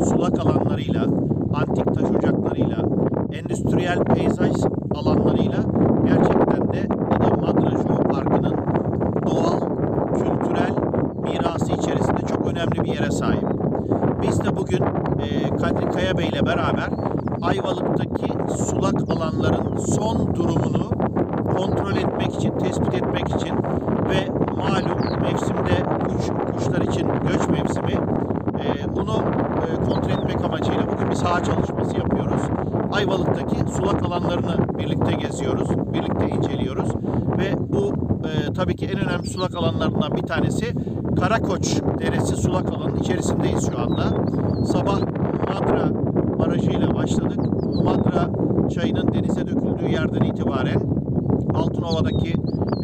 sulak alanlarıyla, antik taş ocaklarıyla, endüstriyel peyzaj alanlarıyla gerçekten de İdamadraj Jeoparkı'nın doğal, kültürel mirası içerisinde çok önemli bir yere sahip. Biz de bugün Kadri Kaya Bey ile beraber Ayvalık'taki sulak alanların son durumunu kontrol etmek için, tespit etmek için ve malum mevsimde kuşlar için göç mevsimi, bunu kontrol etmek amacıyla bugün bir saha çalışması yapıyoruz. Ayvalık'taki sulak alanlarını birlikte geziyoruz, birlikte inceliyoruz ve bu tabii ki en önemli sulak alanlarından bir tanesi Karakoç Deresi sulak alanının içerisindeyiz şu anda. Sabah Madra Barajı'yla başladık. Madra çayının denize döküldüğü yerden itibaren Altınova'daki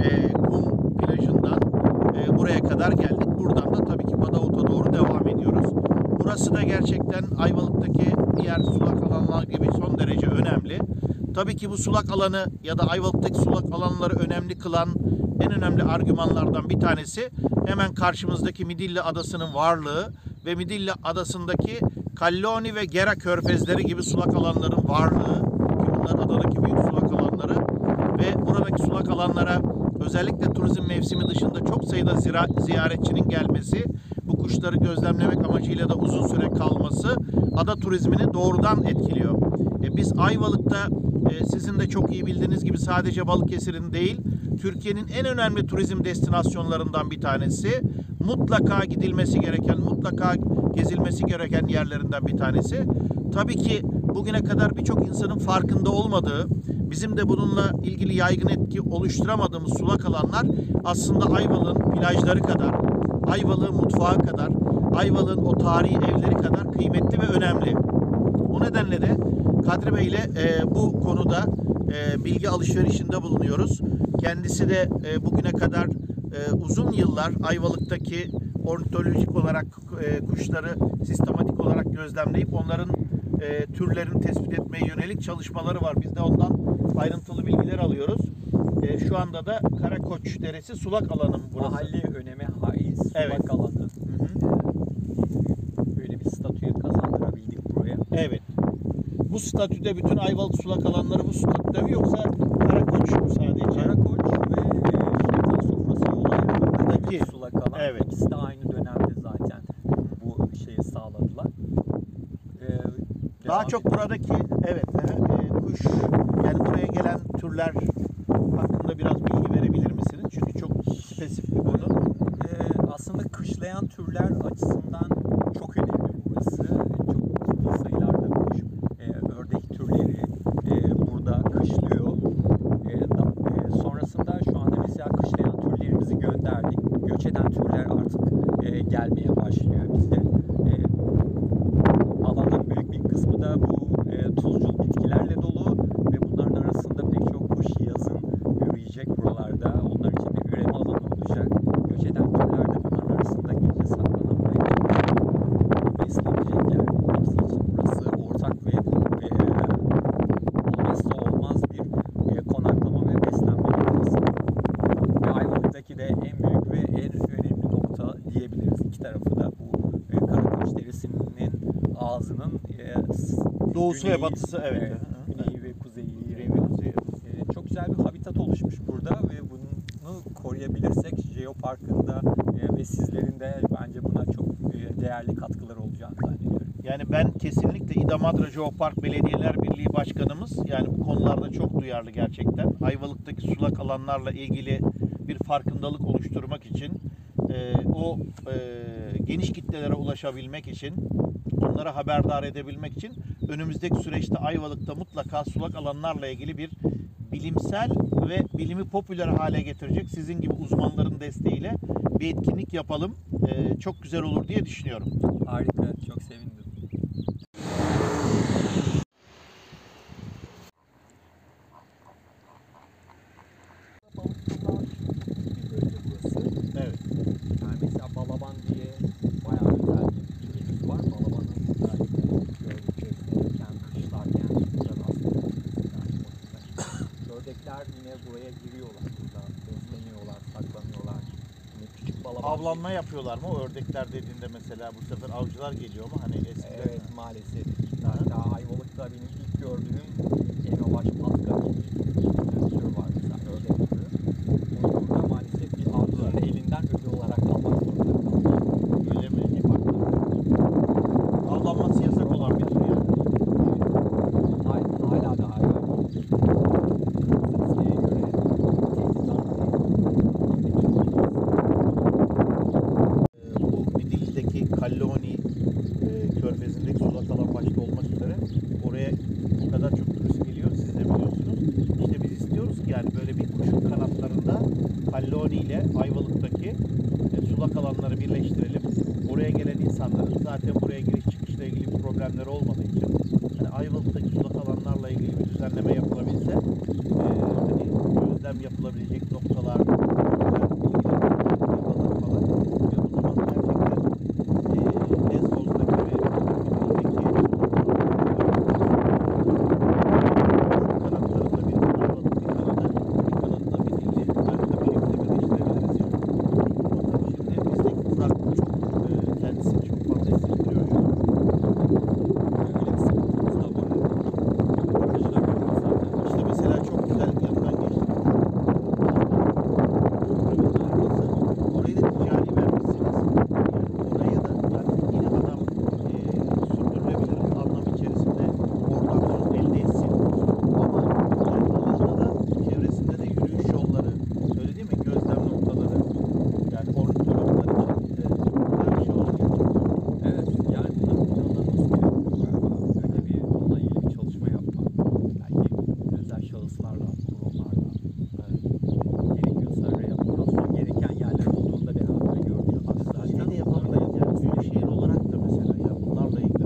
kum plajından buraya kadar geldik. Buradan da tabii ki Badavut'a doğru devam ediyoruz. Burası da gerçekten Ayvalık'taki diğer sulak alanlar gibi son derece önemli. Tabii ki bu sulak alanı ya da Ayvalık'taki sulak alanları önemli kılan en önemli argümanlardan bir tanesi hemen karşımızdaki Midilli Adası'nın varlığı ve Midilli Adası'ndaki Kalloni ve Gera körfezleri gibi sulak alanların varlığı, ki bunlar adadaki büyük sulak alanları ve buradaki sulak alanlara özellikle turizm mevsimi dışında çok sayıda ziyaretçinin gelmesi, bu kuşları gözlemlemek amacıyla da uzun süre kalması ada turizmini doğrudan etkiliyor. Biz Ayvalık'ta sizin de çok iyi bildiğiniz gibi sadece Balıkesir'in değil, Türkiye'nin en önemli turizm destinasyonlarından bir tanesi. Mutlaka gidilmesi gereken, mutlaka gezilmesi gereken yerlerinden bir tanesi. Tabii ki bugüne kadar birçok insanın farkında olmadığı, bizim de bununla ilgili yaygın etki oluşturamadığımız sulak alanlar aslında Ayvalık'ın plajları kadar, Ayvalık'ın mutfağı kadar, Ayvalık'ın o tarihi evleri kadar kıymetli ve önemli. O nedenle de Kadri Bey ile bu konuda bilgi alışverişinde bulunuyoruz. Kendisi de bugüne kadar uzun yıllar Ayvalık'taki ornitolojik olarak kuşları sistematik olarak gözlemleyip onların türlerini tespit etmeye yönelik çalışmaları var. Biz de ondan ayrıntılı bilgiler alıyoruz. Şu anda da Karakoç Deresi sulak alanı burası. Mahalli öneme haiz sulak Evet. alanı. Böyle bir statüyü kazandırabildik buraya. Evet. Bu statüde bütün Ayvalık sulak alanları bu statüde mi yoksa Karakoç sadece? Karakoç ve Şeytan Sofrası yolu ayrımındaki Peki. sulak alan. Evet. İkisi de aynı dönemde zaten bu şeyi sağladılar. Daha çok buradaki kuş, yani buraya gelen türler hakkında biraz bilgi verebilir misiniz? Çünkü çok spesifik bir konu. Aslında kışlayan türler açısından çok önemli burası. Çok ciddi sayılarda kuş, ördek türleri burada kışlıyor. Sonrasında şu anda mesela kışlayan türlerimizi gönderdik. Göç eden türler artık gelmeye başlıyor bize. Alanın büyük bir kısmı da bu tuzcul bitkilerle dolu ve bunların arasında pek çok kuş yazın üreyecek buralarda. Onlar için bir üreme alanı olacak. Göç eden türler de bunların arasında gece saklanamayacak, beslenecekler. Hepsi için burası ortak ve olmazsa olmaz bir konaklama ve beslenme noktası. Ve Ayvalık'taki de en büyük ve en önemli nokta diyebiliriz. İki tarafı da bu Karakoç Deresi'nin ağzının Doğusu güneyi, ve batısı, evet. Güneyi ve kuzeyi. Güney ve kuzey. Çok güzel bir habitat oluşmuş burada ve bunu koruyabilirsek Jeopark'ında ve sizlerin de bence buna çok değerli katkıları olacağını zannediyorum. Yani ben kesinlikle İdamadraj Jeopark Belediyeler Birliği Başkanımız, yani bu konularda çok duyarlı gerçekten. Ayvalık'taki sulak alanlarla ilgili bir farkındalık oluşturmak için, geniş kitlelere ulaşabilmek için, onlara haberdar edebilmek için önümüzdeki süreçte Ayvalık'ta mutlaka sulak alanlarla ilgili bir bilimsel ve bilimi popüler hale getirecek sizin gibi uzmanların desteğiyle bir etkinlik yapalım. Çok güzel olur diye düşünüyorum. Harika, çok sevindim. Evet. Yani mesela Balaban diye bayağı güzel bir türümüz var. Balabanın özellikle gezdirirken, kışlarken burada aslında ördekler yine buraya giriyorlar. Burada besleniyorlar, saklanıyorlar. Yine küçük balaban avlanma yapıyorlar mı? O ördekler dediğinde mesela bu sefer avcılar geliyor mu? Hani eskiden. Evet, maalesef. Hatta Ayvalık'ta benim ilk gördüğüm Elmabaş Patka diye bir tür var mesela, ördek türü. Onu burada maalesef bir avcının elinden ödül olarak almak zorunda kalmış. Öyle mi? Bir farklı. Avlanması yasak olan bir tür yani. Hala da hayvan. Sesliğe göre Bu Midilli'deki Kalloni körfezindeki sulak alan başta olmak üzere oraya o kadar çok turist geliyor, siz de biliyorsunuz. İşte biz istiyoruz ki yani böyle bir kuşun kanatlarında Kalloni ile Ayvalık'taki sulak alanları birleştirelim. Oraya gelen insanların zaten buraya giriş çıkışla ilgili bir problemleri olmadığı için hani Ayvalık'taki sulak alanlarla ilgili bir düzenleme yapılabilse hani gözlem yapılabilecek noktalar, bilgiler falan ve o zaman gerçekten Lezbos'taki ve Midilli'deki kanatlarında bir Ayvalık bir kanadı, bir kanadında Midilli harika bir şekilde birleştirebiliriz yani. Şimdi bizdeki kurak çok kendisini çok fazla hissettiriyor yani. öyle bir sıkıntımız da var. Röportajı da görüyoruz zaten. İşte mesela çok güzel yanından geçtik. Orayı da ticari vermişsiniz. Yani oraya da yani yine adam sürdürülebilir anlam içerisinde oradan onu elde etsin. Ama yani alanda da çevresinde de yürüyüş yolları, öyle değil mi? Gözlem noktaları, yani ornitologlar için güzel bir şey olur gerçekten. Evet, yani bunların planlanması gerekiyor galiba. Öyle bir, onunla ilgili bir çalışma yapmak. Belki özel şahıslarla, kurumlarla, gerekiyorsa rehabilitasyon gereken yerler olduğunda beraber göreceğiz. Şey de Zaten yapabiliriz yani büyükşehir olarak da mesela ya bunlarla ilgili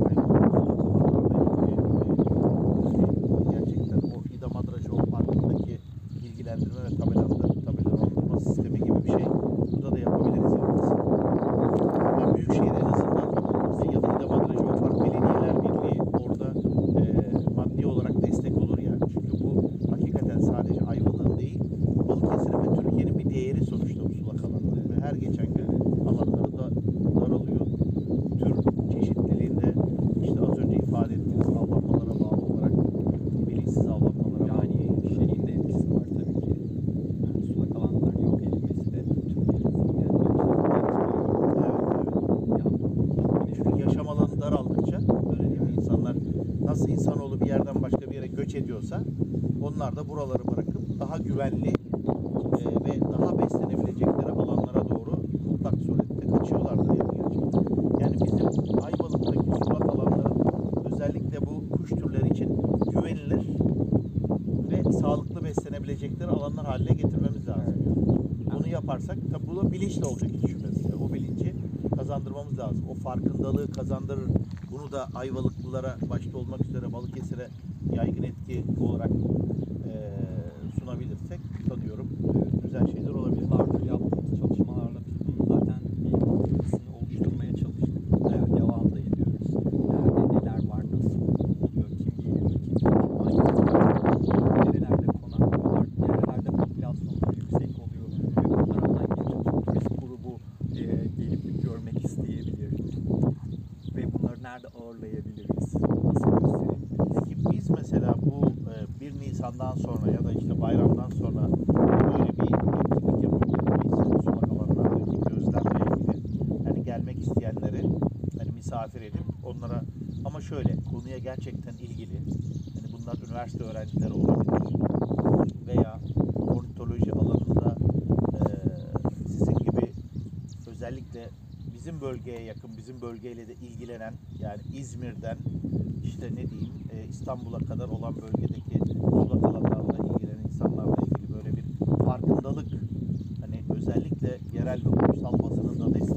gerçekten o İda Madracıoğlu Parkı'ndaki bilgilendirme ve tabelalandırma sistemi gibi bir şey burada da yapabiliriz yani. Ya büyükşehir en azından ya da İda Madracıoğlu Park Belediyeler Birliği orada maddi olarak destek olur yani. Çünkü bu hakikaten sadece Ayvalık'ın değil Balıkesir'in ve Türkiye'nin bir değeri sonuçta bu sulak alanlar ve her geçen gün alanları da daralıyor. Tür çeşitliliğinde işte az önce ifade ettiğiniz avlanmalara bağlı olarak bilinçsiz avlanmalara bağlı. yani şeyin de etkisi var tabii ki. Yani sulak alanların yok edilmesi de Türkiye'nin Evet. Çünkü yaşam alanı daraldıkça öyle değil mi? İnsanlar nasıl insanoğlu bir yerden başka bir yere göç ediyorsa onlar da buraları bırakıp daha güvenli ve daha beslenebilecekleri alanlara doğru mutlak surette kaçıyorlardır yani gerçekten. Yani bizim Ayvalık'taki sulak alanların özellikle bu kuş türleri için güvenilir ve sağlıklı beslenebilecekleri alanlar haline getirmemiz lazım. Bunu yaparsak tabii bu da bilinçle olacak hiç şüphesiz. O bilinci kazandırmamız lazım. O farkındalığı kazandırır. Bunu da Ayvalıklılara başta olmak üzere Balıkesir'e yaygın etki olarak sunabilirsek sanıyorum güzel şeyler olabilir. yıllardır yaptığımız çalışmalarla biz bunun zaten bir altyapısını oluşturmaya çalıştık. Devam da ediyoruz. Nerede neler var, nasıl oluyor, kim geliyor, kim gidiyor, hangi nerelerde konaklıyorlar, nerelerde popülasyonları yüksek oluyor ve bunlara hangi turist grubu gelip görmek isteyebilir ve bunları nerede ağırlayabiliriz, nasıl gösterebiliriz? Peki biz mesela bu 1 Nisan'dan sonra ya da işte bayramdan sonra böyle bir etkinlik yapabilir miyiz? Sulak alanlardaki gözlemle ilgili. Yani gelmek isteyenleri hani misafir edip onlara ama şöyle konuya gerçekten ilgili hani bunlar üniversite öğrencileri olabilir veya ornitoloji alanında sizin gibi özellikle bizim bölgeye yakın, bizim bölgeyle de ilgilenen yani İzmir'den işte ne diyeyim İstanbul'a kadar olan bölgedeki sulak alanlarla ilgilenen insanlarla ilgili böyle bir farkındalık hani özellikle yerel ve ulusal basının da